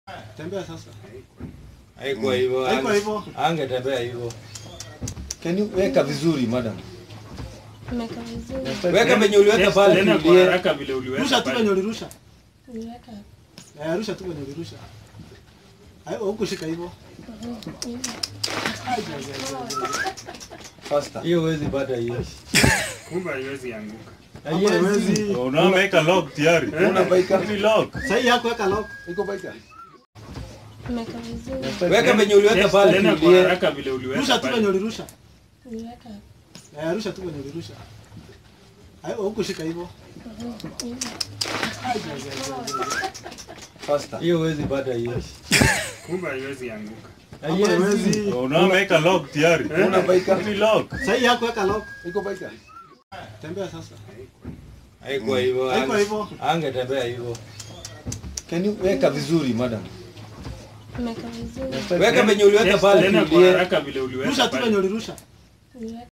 Tembea sasa. Haikuwa hivyo. Haikuwa hivyo. Angetembea hivyo. Can you weka vizuri madam? Weka vizuri. Weka penye uliweka pale tena kwa haraka vile uliweka. Rusha tu penye ulirusha. Niweka. Rusha tu penye ulirusha. Hayo huko shika hivyo. Faster. Hiyo huwezi pata hiyo. Kumbe haiwezi anguka. Haiwezi. Unaweka lock tayari. Una baika. Ni lock. Sasa yako weka lock. Iko baika. Weka vizuri. Weka penye uliweka pale tena kwa haraka vile uliweka. Rusha tu penye ulirusha. Niweka. Rusha tu penye ulirusha. Hayo huko shika hivyo. Faster. Hiyo huwezi pata hiyo. Kumbe haiwezi anguka. Haiwezi. Unaweka lock tayari. Una baika. Ni lock. Sasa yako weka lock. Iko baika. Tembea sasa. Haikuwa hivyo. Haikuwa hivyo. Angetembea hivyo. Can you weka vizuri madam? Weka vizuri. Weka penye uliweka pale tena kwa haraka vile uliweka. Rusha tu penye ulirusha. Niweka.